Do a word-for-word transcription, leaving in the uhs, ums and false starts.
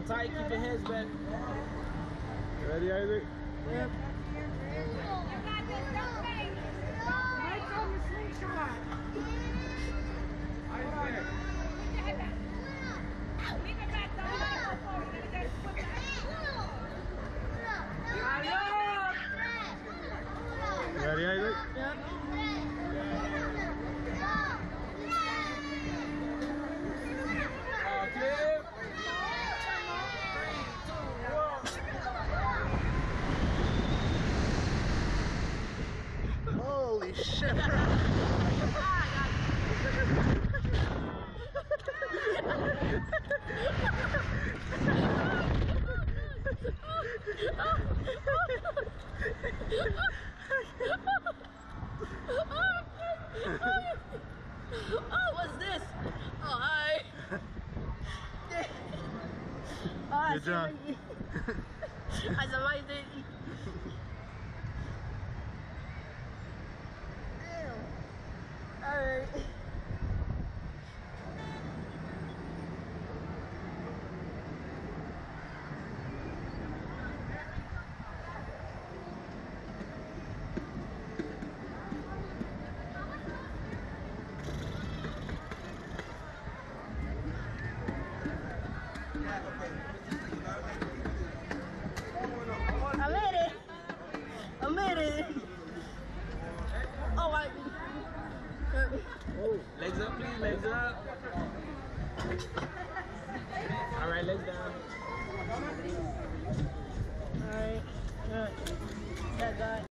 them tight. Keep your hands back. You ready, Isaac? Yep. Mike's on the slingshot. Isaac. You ready, Isaac? Yep. Uh, clear. Holy shit! Oh, what's this? Oh, hi. Oh, Good job. I survived it. Alright. I made it. I made it. Oh, I. Oh, legs up, please. Legs up. All right, legs down. Alright. Alright. That guy.